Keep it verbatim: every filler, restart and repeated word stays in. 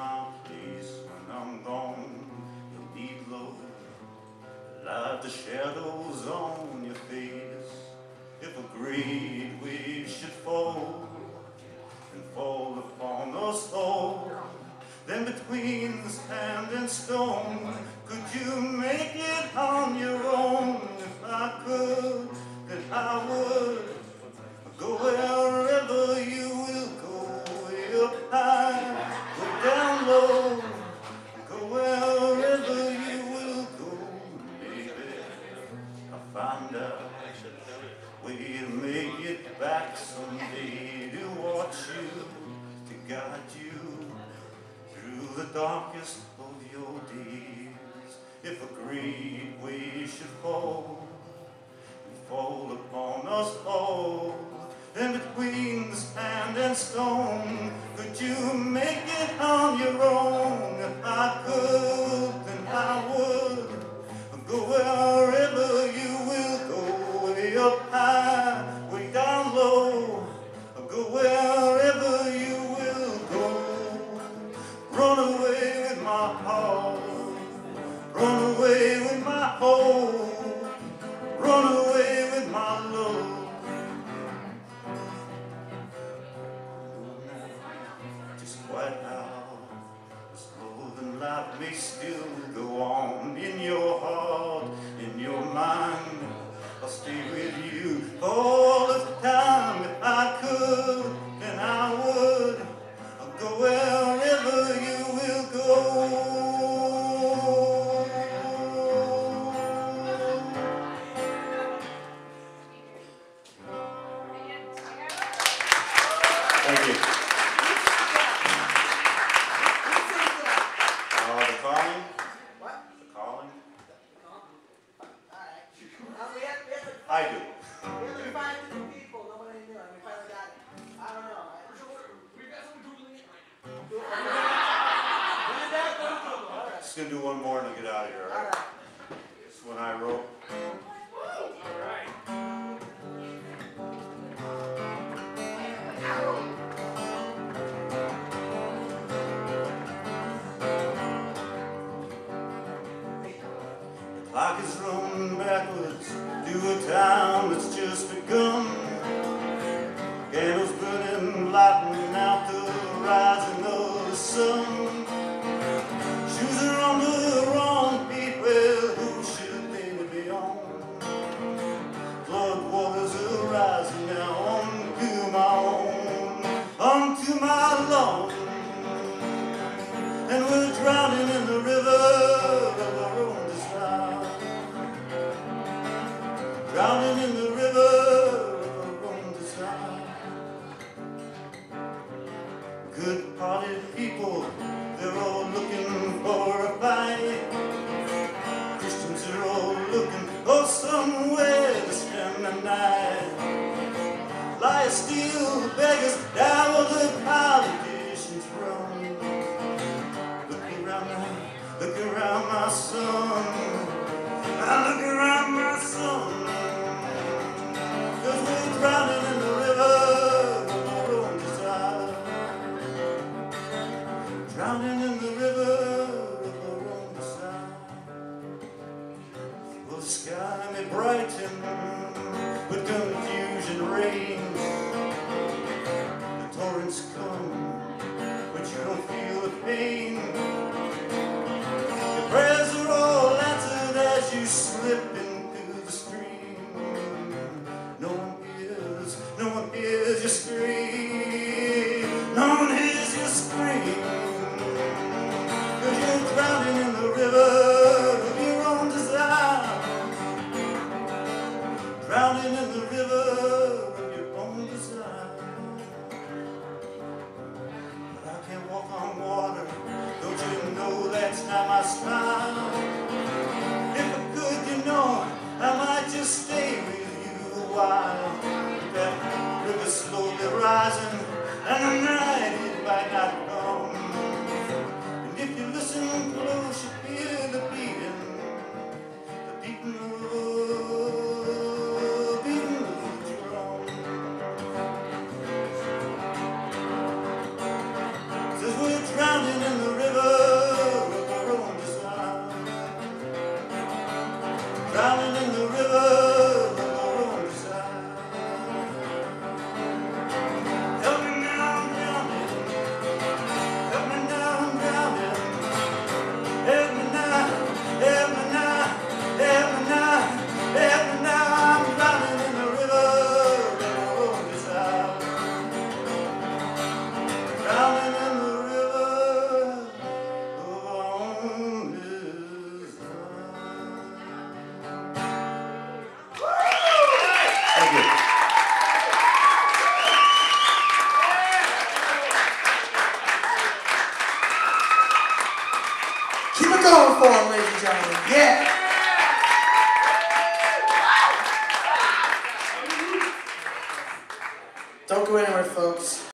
my place when I'm gone. You'll need low, like the shadows on your face. If a great wave should fall and fall upon us all, then between the sand and stone, could you make it on your own? If I could, then I would go wherever you will go, way up high, go down low, go wherever you will go. Maybe I'll find out a way to make it back someday, to watch you, to guide you through the darkest of your days. If a great wave should fall and fall upon us all, then between the sand and stone, could you make it on your own? If I could, then I would go wherever you will go, way up high, way down low, go wherever you will go. Run away with my heart, run away with my hope, run away with my love. Just quiet now, slow than life may still go on. In your heart, in your mind, I'll stay with you all of the time. If I could, then I would I'll go wherever you will go. Thank you. Uh, the calling? What? The calling? All right. Uh, we have, we have to, I do. we have to find two people. Nobody knew. We finally got it. I don't know. We got someone doing it right now. Bring it back, go to Google. All right. Just gonna do one more and I'll get out of here. All right. This one I wrote. All right. The clock is running backwards to a time that's just begun. Candles burning, lighting out the rising of the sun. Shoes are on the wrong feet, well, who should they be on? Flood waters are rising now onto my own, onto my lawn. And we're drowning in the river of our own desire, drowning in the river of our own desire. Good-hearted people, they're all looking for a fight. Christians are all looking for somewhere to spend the night. Liars steal, the beggars die, while the politicians run. Look around now, look around my son, I look around my son. 'Cause we're drowning in the river of our own desire, drowning in the river of our own desire. Well, the sky may brighten, but confusion reigns. The torrents come, but you don't feel the pain. Your prayers are all answered as you slip into the stream. No one hears, no one hears your scream. No one hears your scream. 'Cause you're drowning in the river of your own desire, drowning in the river of your own desire. But I can't walk on water, don't you know that's not my style? If I could, you know, I might just stay with you a while. That river's slowly rising, and the night it might not come. And if you listen close, you hear the beating, the beating of, beating of the drum. Says we're drowning in the river we're going for him, ladies and gentlemen. Yeah. Don't go anywhere, folks.